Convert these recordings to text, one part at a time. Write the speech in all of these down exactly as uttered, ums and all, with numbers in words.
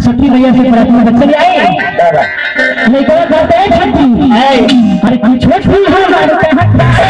सखी भैया से प्रार्थना बच्चे आए नहीं करो करते हैं छठी अरे हम छोट भी हो मारते हैं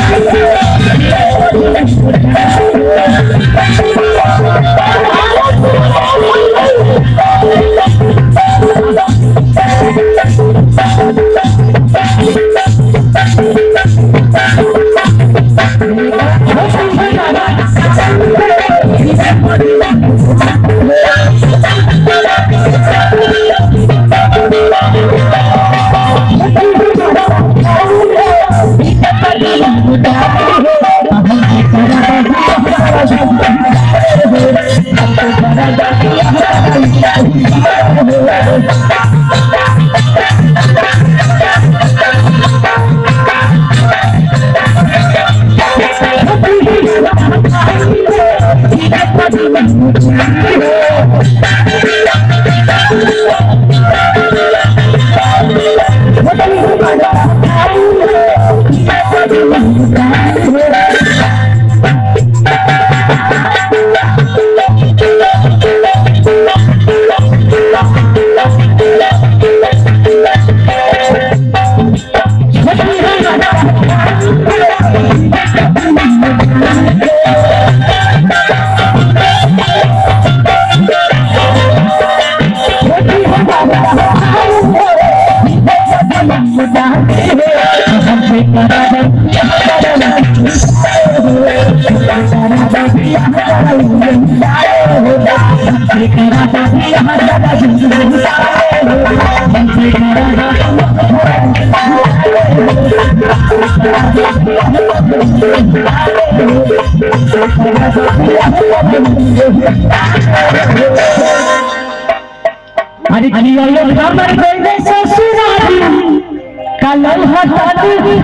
अरे अरे हमर बेटे ससुराली कलल हटाती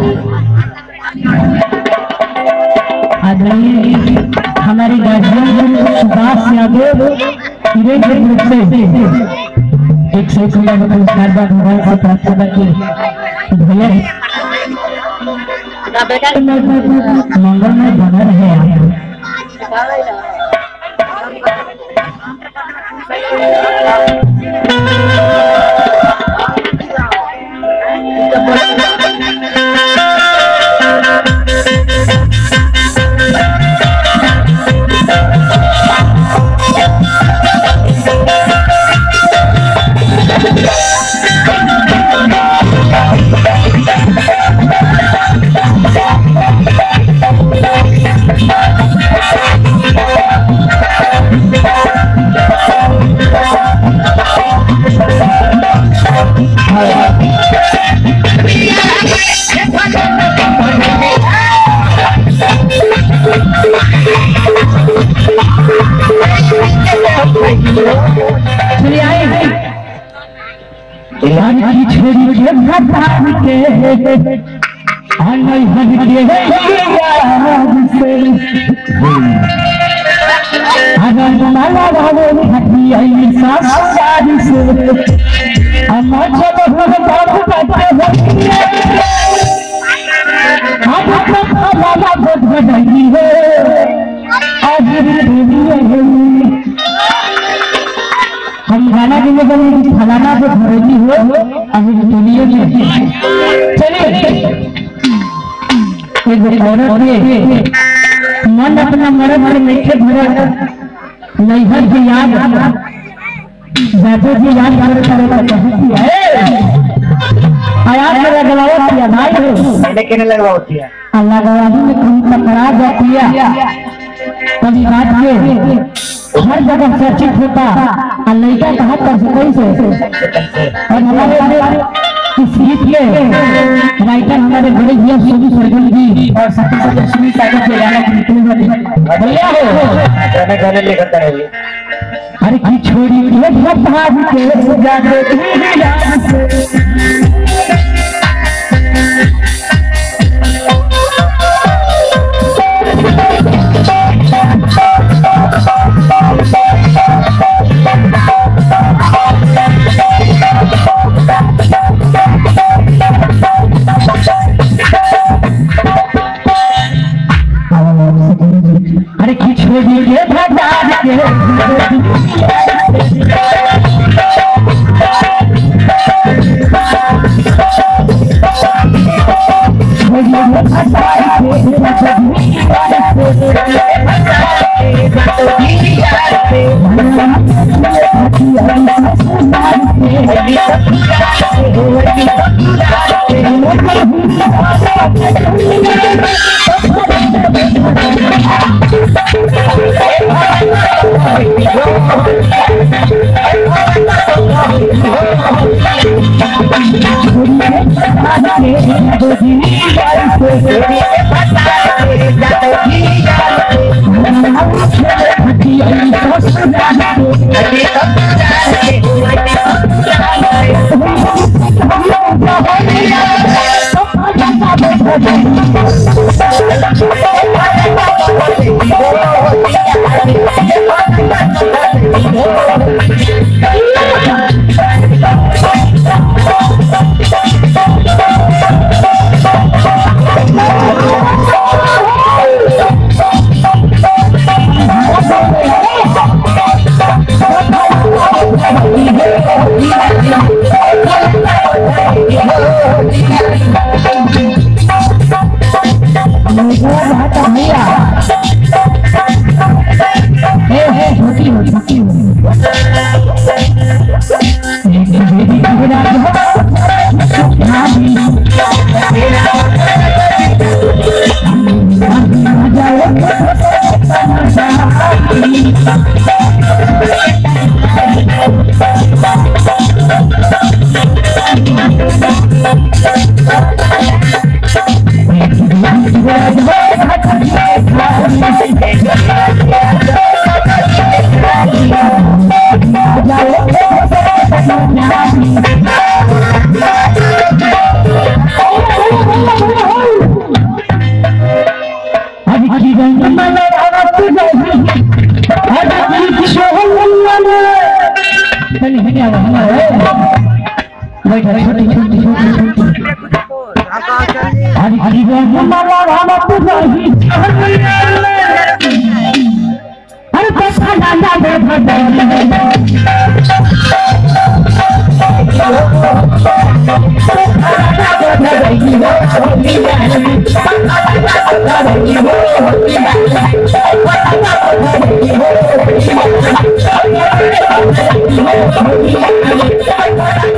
आदरणीय हमारी guardian Subhash Yadav event group से एक सौ रुपया का पुरस्कार बाद मोबाइल से प्राप्त करके भैया मंगल में बना रहे छोड़ी के भटार के अनई हन के याद से अगर माला वाले हटी आई सासुराल से अम्मा जब हम बाप करते हो आज तक वाला बहुत बधाई है आज भी है हम गाना के लिए बोले फलाना से भरोजी हो अभी दुनिया में चलिए एक औरत है मन अपना मरे मरे नहीं भरा नहीं हर की याद जाते जी याद कर करेगा कहती है आयात मेरा गलावा किया भाई हो मैंने कहने लगवा होती है अल्लाह गवाही में कहीं पकड़ा जाती है कभी बात के हर जगह चर्चित होता और लड़का कहा कर कैसे और हमारे इस गीत के राइटर हमारे बड़े भैया सोनू सरगम जी और सत्य लक्ष्मी सागर के गाना भैया हो गाने गाने लेकर रहिए अरे की छोड़ी के भाग के जागे अरे की छोड़ी के भाग के Thank you.